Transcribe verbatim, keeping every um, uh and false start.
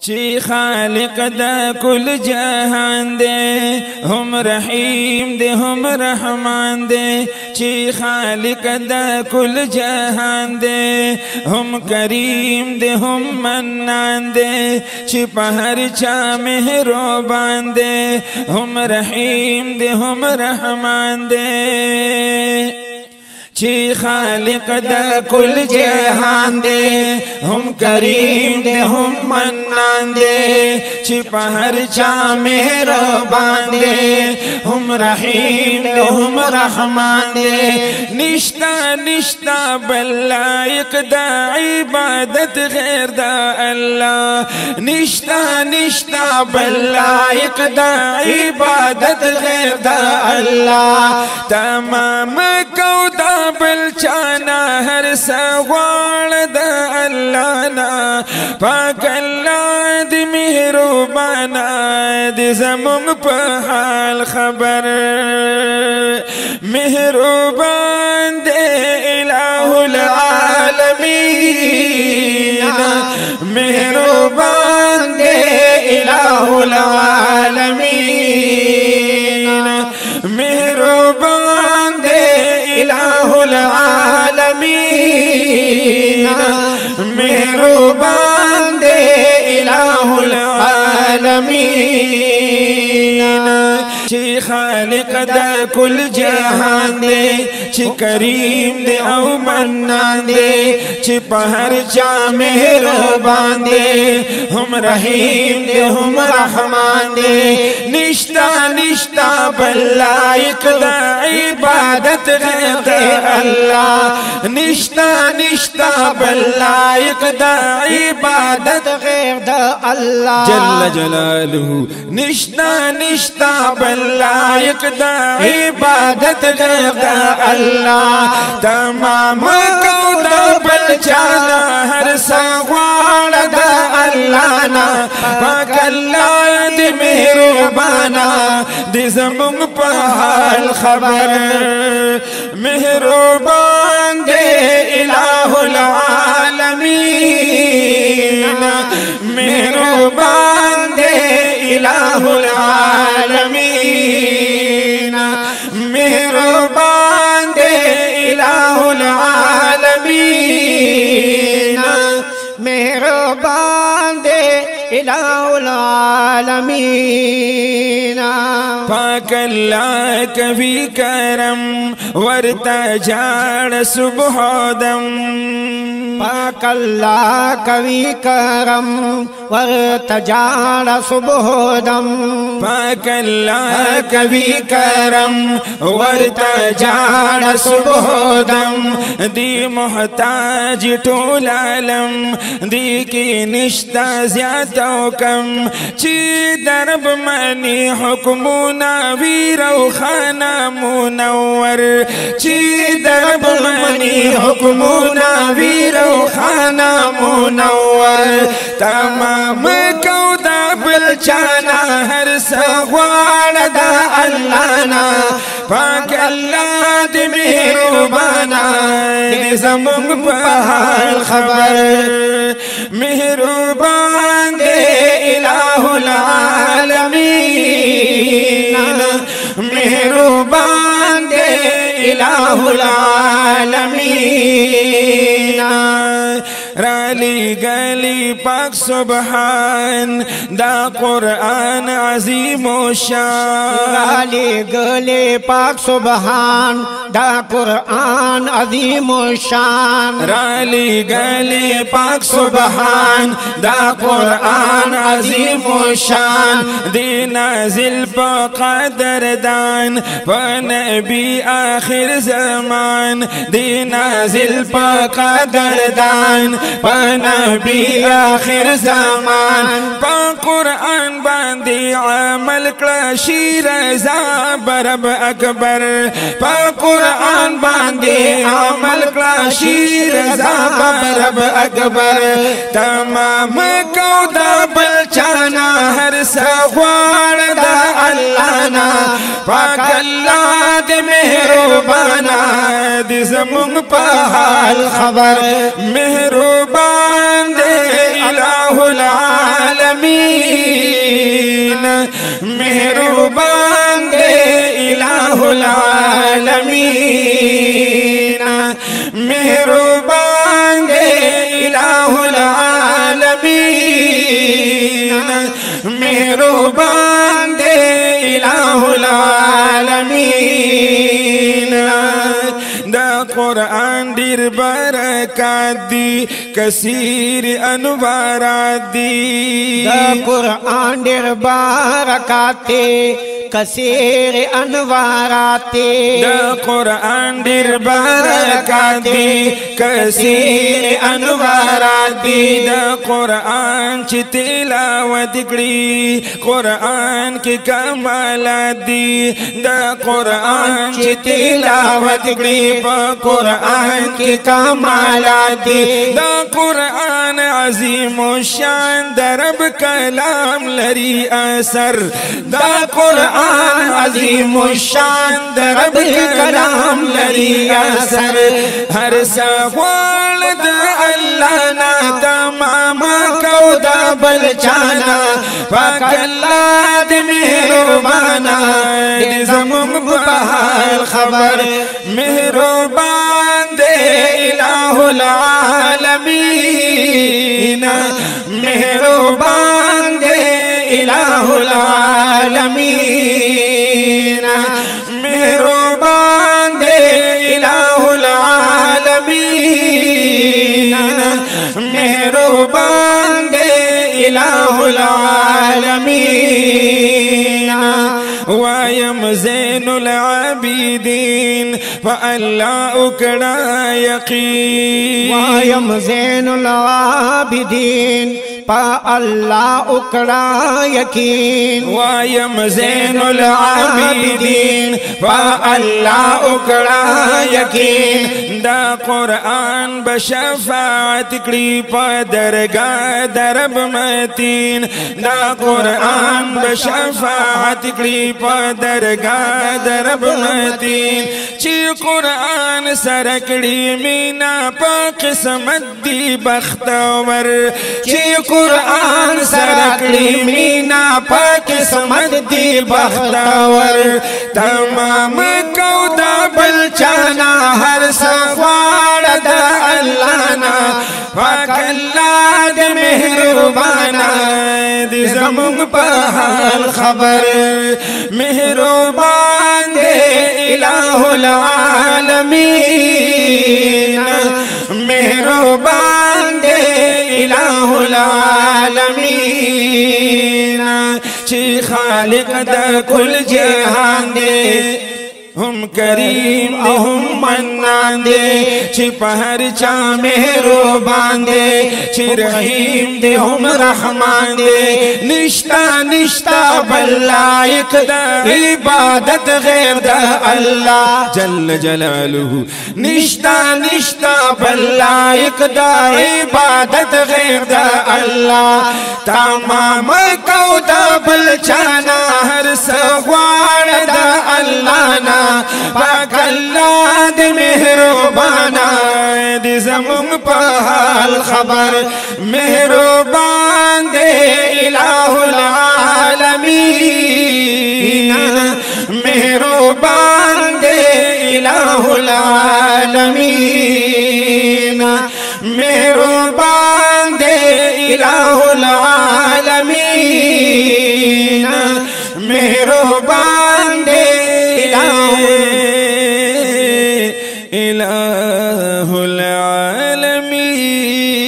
چی خالق دا کل جہان دے ہم رحیم دے ہم رحمان دے چی خالق دا کل جہان دے ہم کریم دے ہم منان دے چی پہر چا مہربان دے ہم رحیم دے ہم رحمان دے چی خالق دا کل جہان دے ہم کریم دے ہم منان دے چی پہر چا مہربان دے ہم رحیم دے ہم رحمان دے نشتا نشتا بل لائق دا عبادت غیر دا اللہ نشتا نشتا بل لائق دا عبادت غیر دا اللہ تمام کو دا بل چانا ہر سوال دا اللہ نا پاک اللہ دی مہربانا دی زمون پہ حال خبر مہربان دے الہ العالمین مہربان دے الہ العالمین مہربان دے الہ العالمین مہربان دے الہ العالمین چی خالق دا کل جہان دے چی کریم دے او منان دے چی پہر چا مہربان دے ہم رحیم دے ہم رحمان دے نشتا نشتا بل لائق دا عبادت غیر دا اللہ نشتا نشتا بل لائق دا عبادت غیر دا اللہ جل جلالہ نشتا نشتا بل لائق دا عبادت غیر دا اللہ تمام کو دا بل چانا ہر سوال دا اللہ نا پاک اللہ دی مہربانا دی زمون پہ حال خبر مہربان دے الہ العالمین مہربان دے الہ العالمین مہربان دے الہ العالمین مہربان دے الہ العالمین پاک اللہ کبھی کرم ورتا جاڑ صبح دم پاک اللہ کبھی کرم ورتا جاڑ صبح دم پاک اللہ کبھی کرم ورتا جاڑ صبح دم دی محتاج طول عالم دی کی نشتا زیادہ کم چی درب منی حکمونا ویرو خانہ منور چی درب منی حکمونا ویرو خانہ منور تمام کو دا بل چانا ہر سوال دا اللہ نا پاک اللہ دی مہربانا دی زمون پہ حال خبر مہربان دے الہ العالمین مہربان دے الہ العالمین رالی گلی پاک سبحان دا قرآن عظیم و شان رالی گلی پاک سبحان دا قرآن عظیم و شان رالی گلی پاک سبحان دا قرآن عظیم و شان دی نازل پا قدر دان پا نبی آخر زمان دی نازل پا قدر دان پا نبی آخر زمان پا قرآن باندی عمل کلا شیر زاب رب اکبر پا قرآن باندی عمل کلا شیر زاب رب اکبر تمام کو دا بل چانا ہر سوال دا اللہ نا پاک اللہ دی مہربانا دی زمون پہ حال خبر مہربان دے الہ العالمین العالمین مہربان دے الہ العالمین مہربان دے الہ العالمین مہربان دے الہ العالمین دا قرآن دیر برکات دی کثیر انوارات دی دا قرآن دیر برکات دی کثیر انوارات دا قرآن دیر برکات دی کثیر انوارات دی دا قرآن چی تلاوت کری قرآن کی کمالات دی دا قرآن چی تلاوت کری پا قرآن کی کمالات دی دا قرآن عظیم و شان درب کلام لری اثر دا قرآن عظیم و شان درب کلام لری اثر ہر سوال دا اللہ نا تمام کو دا بلچانا پاک اللہ دی مہربانا دی زمون بحال خبر مہربان دے الہ العالمین مہربان دے الہ العالمین مہربان دے الہ العالمین مہربان دے الہ العالمین وایم زین العابدین فاللہ اکڑا یقین وایم زین العابدین پا اللہ اکڑا یقین وایم زین العابدین پا اللہ اکڑا یقین دا قرآن بشفاعت کری پا درگاہ درب متین دا قرآن بشفاعت کری پا درگاہ درب متین چی قرآن سرکڑی مینا پا قسمت دی بختور چی قرآن سرکڑی مینا پا قسمت دی بختور تمام کو دا بلچانا ہر سوار دا اللہ نا پاک اللہ دے مہربانا دی زمون پہال خبر مہربان دے الہ العالمین مہربان دے الہ العالمین چی خالق دا کل جہان دے ہم کریم دے ہم منان دے چی پہر چا مہربان دے چی رحیم دے ہم رحمان دے نشتا نشتا بلائک دا عبادت غیر دا اللہ جل جلالہ نشتا نشتا بلائک دا عبادت غیر دا اللہ تمام کو دا بلچانا ہر سوار دا اللہ نا پاک اللہ دے مہربانا دی زمون پہال خبر مہربان دے الہ العالمین مہربان دے الہ العالمین مہربان دے الہ العالمین مہربان دے الہ العالمین